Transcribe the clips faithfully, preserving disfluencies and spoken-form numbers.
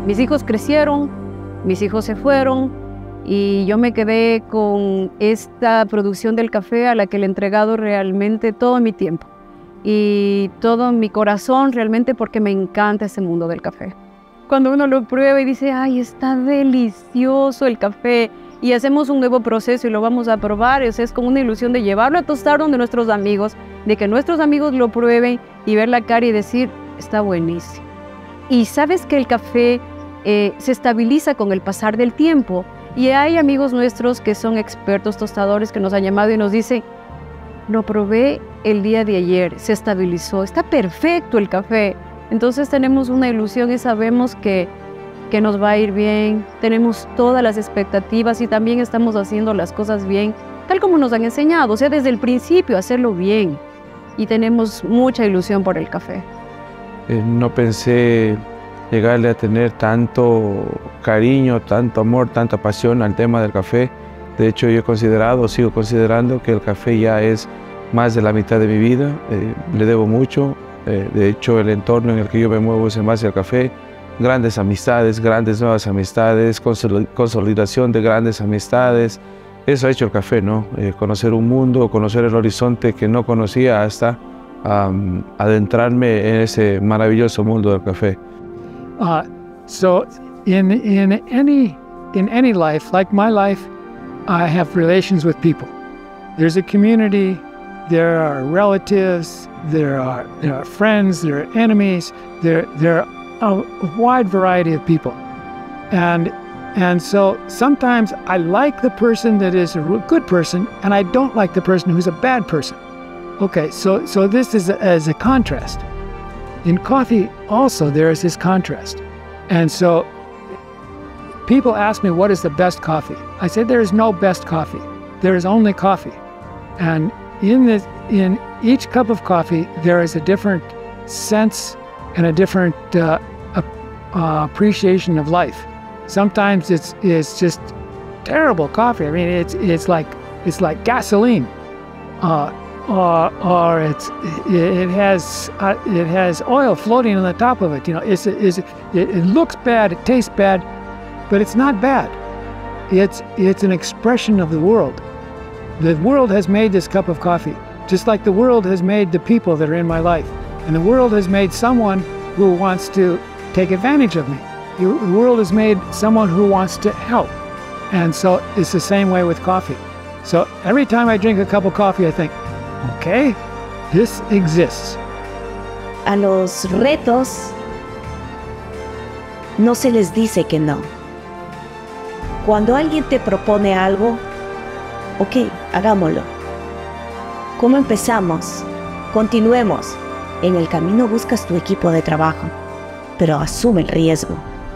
mis hijos crecieron, mis hijos se fueron y yo me quedé con esta producción del café a la que le he entregado realmente todo mi tiempo y todo mi corazón realmente, porque me encanta ese mundo del café. Cuando uno lo prueba y dice, ay, está delicioso el café, y hacemos un nuevo proceso y lo vamos a probar, o sea, es como una ilusión de llevarlo a tostar donde nuestros amigos, de que nuestros amigos lo prueben y ver la cara y decir, está buenísimo. Y sabes que el café eh, se estabiliza con el pasar del tiempo, y hay amigos nuestros que son expertos tostadores que nos han llamado y nos dicen, lo probé el día de ayer, se estabilizó, está perfecto el café. Entonces tenemos una ilusión y sabemos que que nos va a ir bien, tenemos todas las expectativas y también estamos haciendo las cosas bien, tal como nos han enseñado, o sea, desde el principio hacerlo bien, y tenemos mucha ilusión por el café. Eh, no pensé llegarle a tener tanto cariño, tanto amor, tanta pasión al tema del café. De hecho, yo he considerado, sigo considerando que el café ya es más de la mitad de mi vida, eh, le debo mucho, eh, de hecho el entorno en el que yo me muevo es en base al café. Grandes amistades, grandes nuevas amistades, consolidación de grandes amistades. Eso ha hecho el café, ¿no? Eh, conocer un mundo, conocer el horizonte que no conocía hasta um, adentrarme en ese maravilloso mundo del café. Uh, so, in in any in any life, like my life, I have relations with people. There's a community. There are relatives. There are there are friends. There are enemies. There there are a wide variety of people, and and so sometimes I like the person that is a good person, and I don't like the person who's a bad person. Okay, so so this is a, as a contrast. In coffee also there is this contrast, and so people ask me what is the best coffee. I say there is no best coffee. There is only coffee, and in this in each cup of coffee there is a different sense and a different uh, uh, appreciation of life. Sometimes it's it's just terrible coffee. I mean, it's it's like it's like gasoline, uh, or or it's it has uh, it has oil floating on the top of it. You know, it's it's it, it looks bad, it tastes bad, but it's not bad. It's it's an expression of the world. The world has made this cup of coffee, just like the world has made the people that are in my life, and the world has made someone who wants to take advantage of me. The world has made someone who wants to help. And so it's the same way with coffee. So every time I drink a cup of coffee, I think, okay, this exists. A los retos no se les dice que no. Cuando alguien te propone algo, ok, hagámoslo. ¿Cómo empezamos? Continuemos. En el camino buscas tu equipo de trabajo, pero asume el riesgo.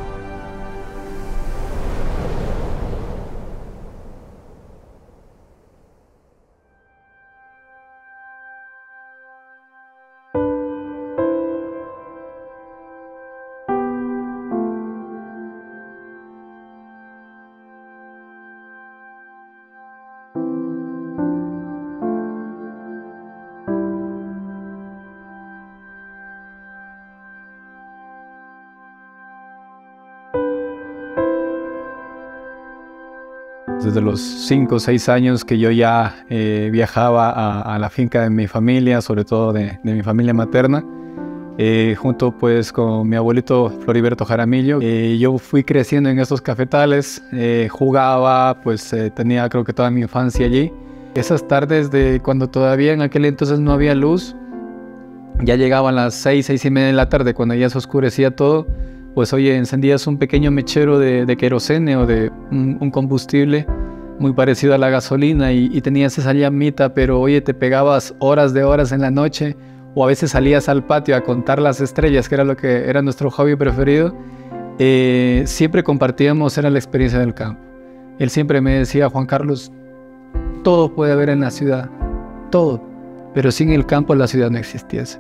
Desde los cinco o seis años que yo ya eh, viajaba a, a la finca de mi familia, sobre todo de, de mi familia materna, eh, junto pues con mi abuelito Floriberto Jaramillo. Eh, yo fui creciendo en estos cafetales, eh, jugaba, pues eh, tenía creo que toda mi infancia allí. Esas tardes de cuando todavía en aquel entonces no había luz, ya llegaban las seis, seis y media de la tarde, cuando ya se oscurecía todo, pues oye, encendías un pequeño mechero de, de querosene o de un, un combustible muy parecido a la gasolina y, y tenías esa llamita, pero oye, te pegabas horas de horas en la noche, o a veces salías al patio a contar las estrellas, que era lo que era nuestro hobby preferido. Eh, siempre compartíamos, era la experiencia del campo. Él siempre me decía, Juan Carlos, todo puede haber en la ciudad, todo, pero sin el campo la ciudad no existiese.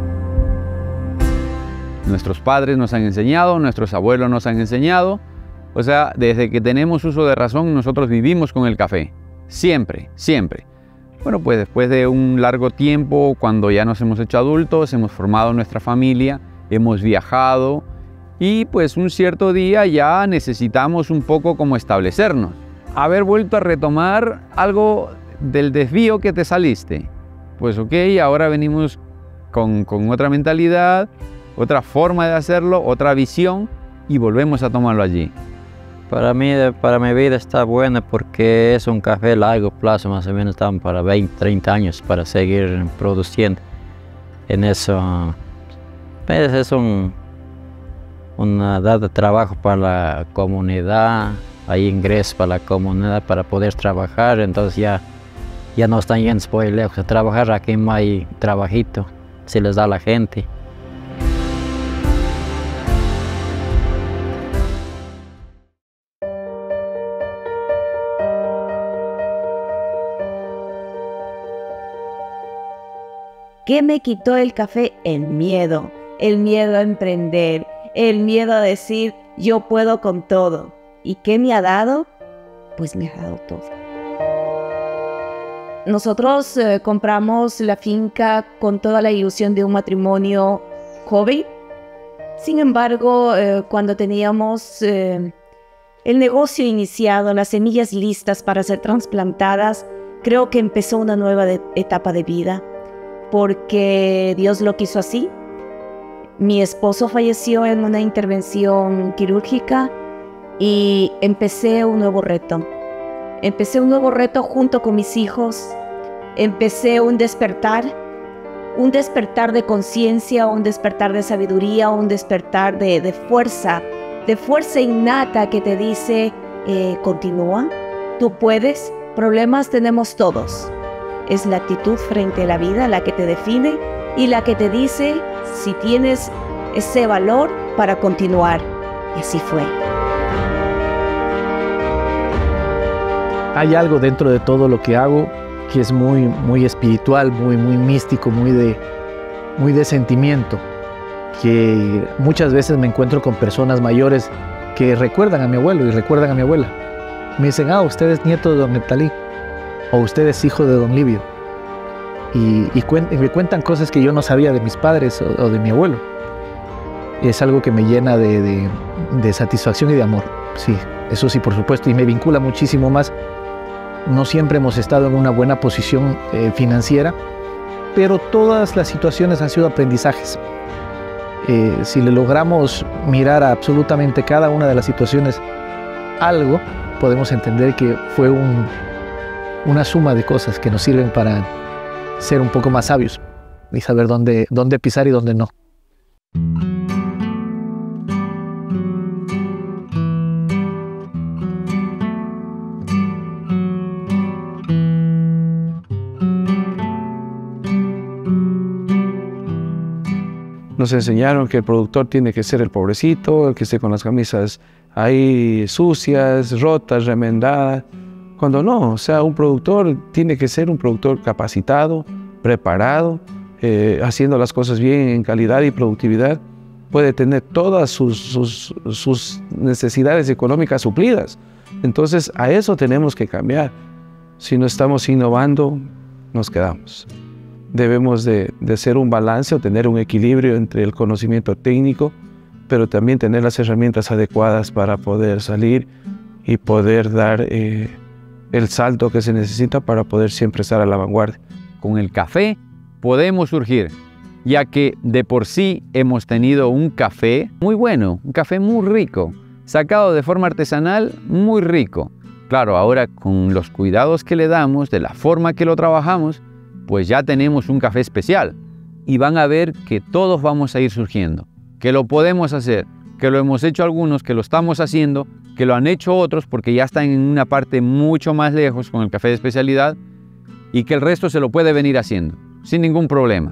Nuestros padres nos han enseñado, nuestros abuelos nos han enseñado, O sea, desde que tenemos uso de razón, nosotros vivimos con el café. Siempre, siempre. Bueno, pues después de un largo tiempo, cuando ya nos hemos hecho adultos, hemos formado nuestra familia, hemos viajado y pues un cierto día ya necesitamos un poco como establecernos. Haber vuelto a retomar algo del desvío que te saliste. Pues ok, ahora venimos con, con otra mentalidad, otra forma de hacerlo, otra visión y volvemos a tomarlo allí. Para mí, para mi vida está buena porque es un café a largo plazo, más o menos estamos para veinte, treinta años para seguir produciendo. En eso pues, es un, una edad de trabajo para la comunidad, hay ingresos para la comunidad para poder trabajar, entonces ya, ya no están yendo por lejos a trabajar, aquí no hay trabajito, se les da a la gente. ¿Qué me quitó el café? El miedo, el miedo a emprender, el miedo a decir yo puedo con todo. ¿Y qué me ha dado? Pues me ha dado todo. Nosotros eh, compramos la finca con toda la ilusión de un matrimonio joven. Sin embargo, eh, cuando teníamos eh, el negocio iniciado, las semillas listas para ser trasplantadas, creo que empezó una nueva de, etapa de vida. Porque Dios lo quiso así. Mi esposo falleció en una intervención quirúrgica y empecé un nuevo reto. Empecé un nuevo reto junto con mis hijos. Empecé un despertar, un despertar de conciencia, un despertar de sabiduría, un despertar de, de fuerza, de fuerza innata que te dice, eh, continúa, tú puedes, problemas tenemos todos. Es la actitud frente a la vida la que te define y la que te dice si tienes ese valor para continuar. Y así fue. Hay algo dentro de todo lo que hago que es muy, muy espiritual, muy, muy místico, muy de, muy de sentimiento. Que muchas veces me encuentro con personas mayores que recuerdan a mi abuelo y recuerdan a mi abuela. Me dicen, ah, usted es nieto de don Neptalí. O usted es hijo de don Livio. Y, y, cuen, y me cuentan cosas que yo no sabía de mis padres o, o de mi abuelo. Y es algo que me llena de, de, de satisfacción y de amor. Sí, eso sí, por supuesto. Y me vincula muchísimo más. No siempre hemos estado en una buena posición eh, financiera, pero todas las situaciones han sido aprendizajes. Eh, si le logramos mirar a absolutamente cada una de las situaciones algo, podemos entender que fue un... una suma de cosas que nos sirven para ser un poco más sabios y saber dónde, dónde pisar y dónde no. Nos enseñaron que el productor tiene que ser el pobrecito, el que esté con las camisas ahí sucias, rotas, remendadas. Cuando no, o sea, un productor tiene que ser un productor capacitado, preparado, eh, haciendo las cosas bien en calidad y productividad. Puede tener todas sus, sus, sus necesidades económicas suplidas. Entonces, a eso tenemos que cambiar. Si no estamos innovando, nos quedamos. Debemos de, de hacer un balance o tener un equilibrio entre el conocimiento técnico, pero también tener las herramientas adecuadas para poder salir y poder dar eh, el salto que se necesita para poder siempre estar a la vanguardia. Con el café podemos surgir, ya que de por sí hemos tenido un café muy bueno, un café muy rico, sacado de forma artesanal, muy rico. Claro, ahora con los cuidados que le damos, de la forma que lo trabajamos, pues ya tenemos un café especial. Y van a ver que todos vamos a ir surgiendo, que lo podemos hacer, que lo hemos hecho algunos, que lo estamos haciendo, que lo han hecho otros porque ya están en una parte mucho más lejos con el café de especialidad y que el resto se lo puede venir haciendo, sin ningún problema.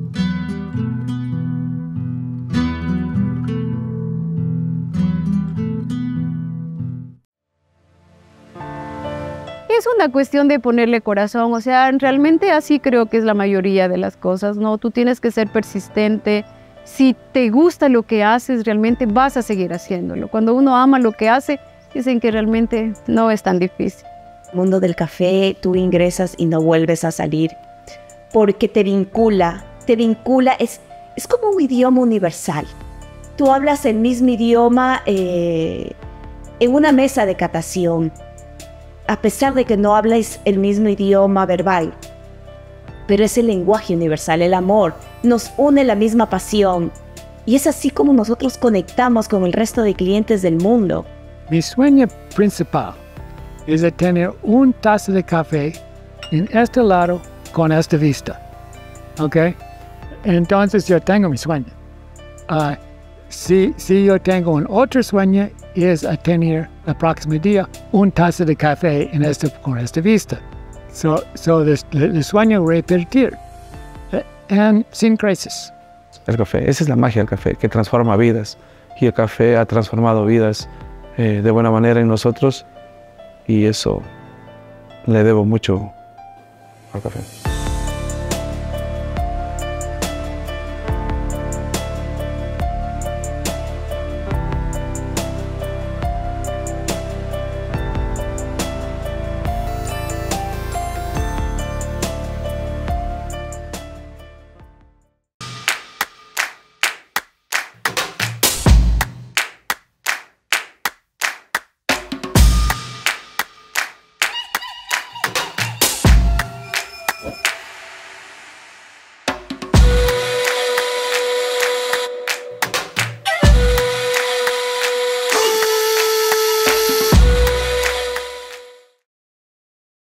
Es una cuestión de ponerle corazón, o sea, realmente así creo que es la mayoría de las cosas, ¿no? Tú tienes que ser persistente. Si te gusta lo que haces, realmente vas a seguir haciéndolo. Cuando uno ama lo que hace, dicen que realmente no es tan difícil. El mundo del café, tú ingresas y no vuelves a salir, porque te vincula, te vincula, es, es como un idioma universal. Tú hablas el mismo idioma eh, en una mesa de catación, a pesar de que no hablas el mismo idioma verbal, pero es el lenguaje universal, el amor, nos une la misma pasión, y es así como nosotros conectamos con el resto de clientes del mundo. Mi sueño principal es de tener un taza de café en este lado con esta vista. ¿Ok? Entonces yo tengo mi sueño. Uh, si, si yo tengo un otro sueño, es a tener el próximo día un taza de café en este, con esta vista. So, so el, el sueño repetir. And sin crisis. El café, esa es la magia del café, que transforma vidas. Y el café ha transformado vidas eh, de buena manera en nosotros. Y eso le debo mucho al café.